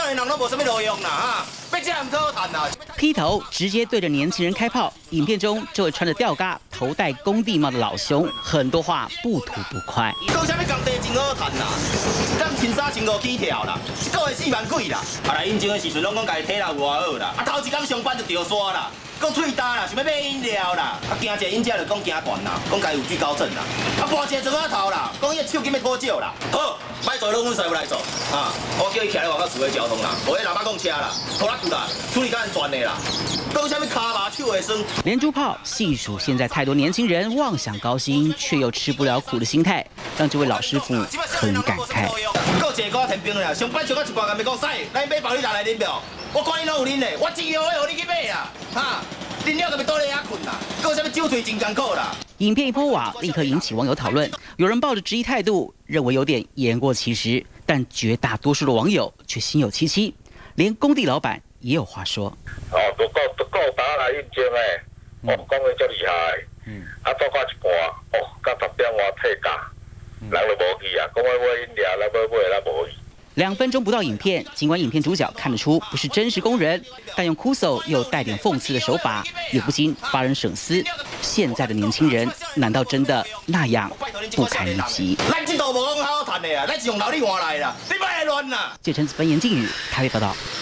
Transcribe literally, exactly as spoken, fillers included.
的人都无什么路用啦哈，要这样唔好谈啦。 劈头直接对着年轻人开炮。影片中，这位穿着吊嘎、头戴工地帽的老兄，很多话不吐不快。 讲啥物工地真好谈啦，咱穿衫穿五起跳啦，一个月四万几啦。啊来应征的时阵，拢讲家己体力有偌好啦，啊头一天上班就掉沙啦。 讲喙焦啦，想要买饮料啦，啊惊一个饮者就讲惊断啦，讲家有惧高症啦，啊搬一个砖仔头啦，讲伊的手机要脱臼啦。好，歹做拢阮师傅来做，啊，我叫伊徛咧外口指挥交通啦，无迄喇叭讲车啦，拖拉机啦，处理较安全的啦。讲啥物骹麻手会酸。 连珠炮细数现在太多年轻人妄想高薪却又吃不了苦的心态，让这位老师傅很感慨。 够一个我天兵啦，上班上到一半，咪讲使，咱买包你拿来啉着。 我管你哪有啉嘞，我一样会互你去买啦，哈！啉了就咪倒咧遐困啦，搁有啥物酒醉真艰苦啦。 影片一播网，立刻引起网友讨论。有人抱着质疑态度，认为有点言过其实，但绝大多数的网友却心有戚戚，连工地老板也有话说。 哦，都够都够打来应征诶，哦，讲的足厉害，嗯，啊，做到一半，哦，到十点外退假，人就无去啊，讲要买饮料，来买买，来无去。 两分钟不到影片，尽管影片主角看得出不是真实工人，但用哭诉又带点讽刺的手法，也不禁发人省思：现在的年轻人难道真的那样不堪一击？ 咱这道无讲好谈的啊，咱是用劳力换来的，你莫来乱啦！ 谢承子分言禁语，台北报道。